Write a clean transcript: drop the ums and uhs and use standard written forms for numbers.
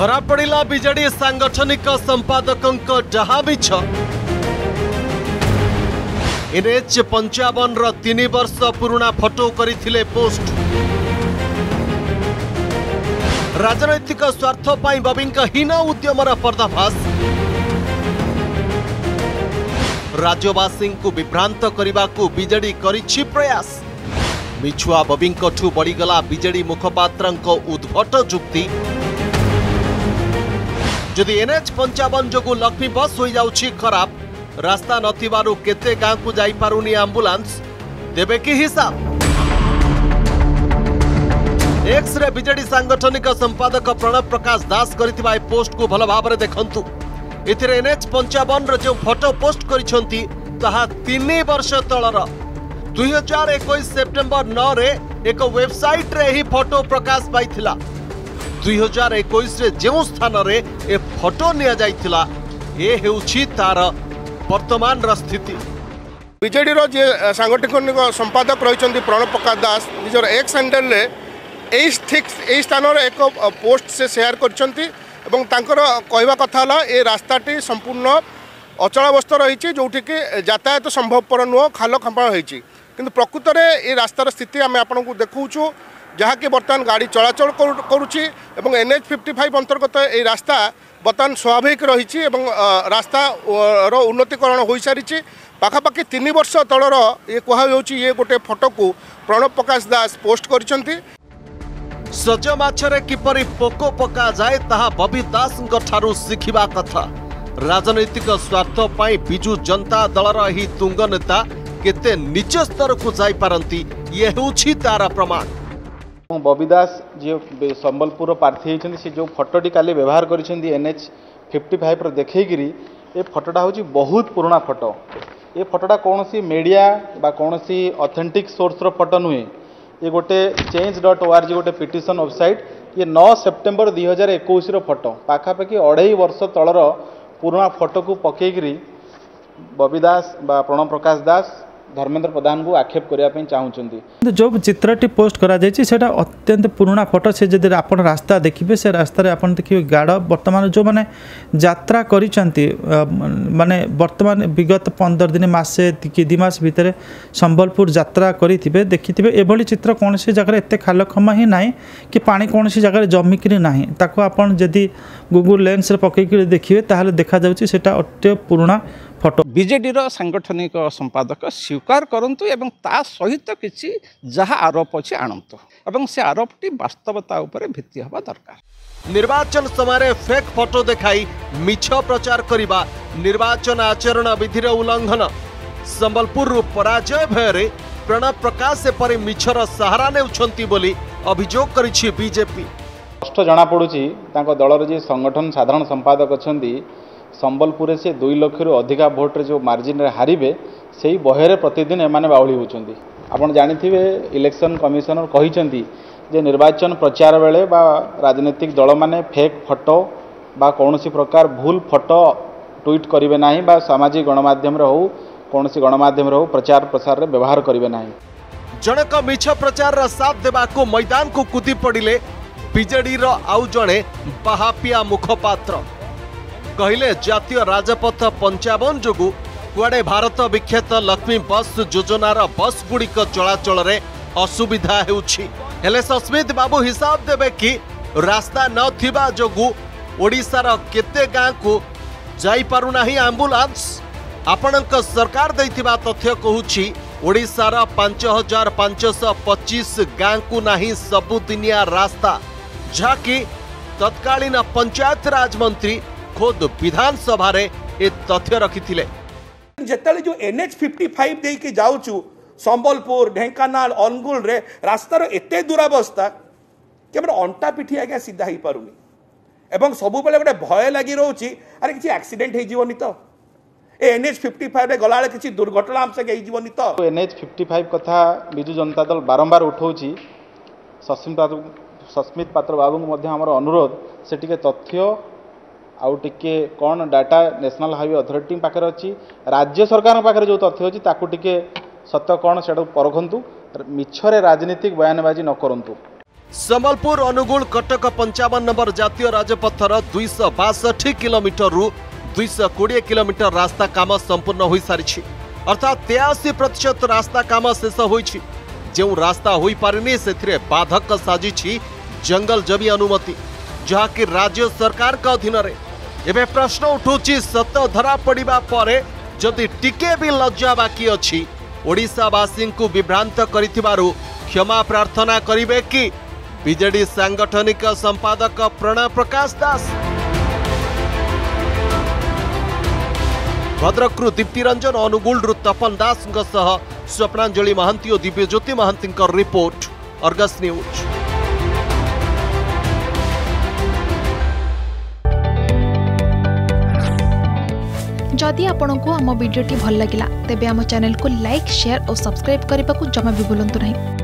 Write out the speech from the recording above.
धरा पड़ा बीजेडी सांगठनिक संपादकों जहा मिछ NH 55 3 वर्ष पुराना फोटो करथिले पोस्ट। राजनैतिक स्वार्थ पाई बबिंक हीन उद्यमर पर्दाफाश। राज्यवासी को विभ्रांत करने को बीजेडी करिछि प्रयास। मिछुआ बबिंकठू बढ़ीगला बीजेडी मुखपात्र उद्भट जुक्ति। जदि NH 55 जोगु लक्ष्मी बस हो जाउछि खराब, रास्ता नथिबारु केते गाँ को जाई पारुनी एम्बुलेंस, देबे कि हिसाब। एक्स रे बीजेडी सांगठनिक संपादक प्रणव प्रकाश दास करथिबा पोस्ट को भल भाबरे देखंतु। एथिरे NH 55 जो फोटो पोस्ट करिसंती ताहा 3 वर्ष तलर 2021 सेप्टेम्बर 9 रे एक वेबसाइट रे ही फोटो प्रकाश पाइथिला। 2021 रे जो स्थान रे ए फोटो निया जाइथिला ए हेउछि तार वर्तमान स्थिति। बीजेडी रो जे सांगठनिक संपादक रहिसंती प्रणव प्रकाश दास निजर एक्स हैंडल रे एई स्थान रे एक पोस्ट से शेयर करछंती एवं तांकर कहवा कथा हला ए रास्ताटी संपूर्ण अचलावस्था रही जोठी कि यातायात संभवपर नुह खाल खंपा होती किंतु प्रकृत में ये रास्तार स्थिति आम आपको देखु जहाँकि बर्तमान गाड़ी चलाचल करुच्ची एवं NH 55 अंतर्गत ये रास्ता बर्तमान स्वाभाविक रही रास्ता उन्नतीकरण हो सारी पाखापाखि 3 वर्ष तलर ये कहुच्छी ये गोटे फोटो को प्रणव प्रकाश दास पोस्ट करिसेंती। सज माछरे किपरि पोको पका जाए ताहा बबी दासଙ୍କ ठारू शिखिबा कथा। राजनैतिक स्वार्थ पाई बिजु जनता दलर ही तुंग नेता केते नीच स्तर को जाई पारंती ये हेउछि तारा प्रमाण। बबी दास जे संबलपुर प्रार्थी होती से जो फोटोटी काली व्यवहार करिसेंती NH 55 देखिकी ये फोटोटा हूँ बहुत पुराना फोटो। ये फोटोटा कौन सी मीडिया बा कौन सी ऑथेंटिक सोर्स रो फोटो नुहे। ये गोटे change.org गोटे पिटिशन वेबसाइट। ये 9 सेप्टेम्बर 2021 रो फोटो पाखापाखि 2.5 वर्ष तलर पुराना फोटो को पकईकरी बबी दास बा प्रणव प्रकाश दास धर्मेंद्र प्रधान को आक्षेप करने चाहूँगी। जो चित्रटी पोस्ट करा सेटा अत्यंत पुराना फोटो से जब आप रास्ता देखिए से रास्तार आप देखिए गाड़ वर्तमान जो मैंने यात्रा करिसेंती माने वर्तमान विगत 15 दिन मासे कि 2 मास भितर संबलपुर यात्रा करेंगे देखिए एभली चित्र कौन सी जगह एत खाल खमा ही ना कि पानी कौन सी जगह जमिकी ना ताको आपन जदि गूगल लेंस पकईकि देखिए ताहले देखा जाउछि सेटा अत्य पुराना फोटो। बीजेडी सांगठनिक संपादक स्वीकार करंतु एवं ता सहित किसी जहाँ आरोप अच्छे आणंतु एवं से आरोपटी वास्तवता उपरे भित्ति हवा दरकार। निर्वाचन समय फेक फोटो देखाई मिछ प्रचार करिबा निर्वाचन आचरण विधिर उल्लंघन। संबलपुर पराजय भୟରେ प्रणव प्रकाश एपरि मिछर सहारा नेउछंती बोली अभियोग करिछि बीजेपी। स्पष्ट जना पड़ुछि तांको दलर जे संगठन साधारण संपादक अछंती संबलपुर से 2 लाख रु अधिका भोट रे जो मार्जिन रे हारिबे सेही बहेरे प्रतिदिन एमाने बाउली होचंती। आपण जानिथिबे इलेक्शन कमिशनर कहिसंती जे निर्वाचन प्रचार बेले बा राजनीतिक दल माने फेक फोटो बा कौनसी प्रकार भूल फोटो ट्वीट करिवे नाही बा सामाजिक गणमाध्यम रे हो कौनसी गणमाध्यम रे हो प्रचार प्रसार रे व्यवहार करिवे नाही। जनक मिछ प्रचार रा साथ देबा को मैदान को कूदी पड़िले बीजेडी रो आउ जणे बाहापिया मुखपात्र। कहले जातीय राजपथ 55 जोगु कुआडे भारत विख्यात लक्ष्मी बस योजनार बस गुड़िक चलाचल रे असुविधा हेउछि। हेले सस्मित बाबू हिसाब देबे कि रास्ता नथिबा जोगु ओडिसार केते गाँ को जाई पारु नाही एम्बुलेंस। आपणक सरकार दैथिबा तथ्य कहूछि ओडिसार 5525 गाँ को नाही सबुदिनिया रास्ता, जहाँकि तत्कालीन पंचायत राज मंत्री खुद विधानसभा रे ए तथ्य रखिथिले। जेतले जो NH 55 दे के जाउछु संबलपुर ढेंकानाल अनुगुल रे रास्तार एते दुरावस्था कि हमर अंटा पिठी आगे सीधा ही पारुनी एवं सबु बेले गोटे भय लागि रहउछि अरे किछि एक्सीडेंट हे जीवनी तो ए NH 55 रे गलाळे किछि दुर्घटना हमसे गई जीवनी तो NH 55 कथा बिजु जनता दल बारंबार उठौछि। सस्मित पात्र बाबू मध्य हमर अनुरोध से टिके तथ्य आउ टिके कौन डाटा नेशनल हाईवे अथॉरिटी पाखे अच्छी राज्य सरकार पाखे जो तथ्य अच्छी ताकू टिके सत्य कौन से परखंतु मिछरे राजनीतिक बयानबाजी न करंतु। संबलपुर अनुगुल कटक 55 नंबर जातीय राजपथर 262 किलोमीटर रु 220 किलोमीटर रास्ता काम संपूर्ण हो सारी अर्थात 83% रास्ता काम शेष होइछि। जो रास्ता हो पारिनी से बाधक साजिछि जंगल जमी अनुमति जहाँकि राज्य सरकार का अधीन रे। एबे प्रश्न उठुछि सत धरा पड़िबा परे जदि टिके भी लज्जा बाकी अछि ओडिशावासी को विभ्रांत करिथिबारु क्षमा प्रार्थना करिवे कि बीजेडी सांगठनिक संपादक प्रणय प्रकाश दास। भद्रकरू दीप्ति रंजन अनुगुलरू तपन दास स्वप्नांजलि महांती और Divyajyoti Mahanti report Argus news. जदि आपंक आम भिडी भल लगा तेब आम चैनल को लाइक शेयर और सब्सक्राइब करने को जमा भी भूलु नहीं।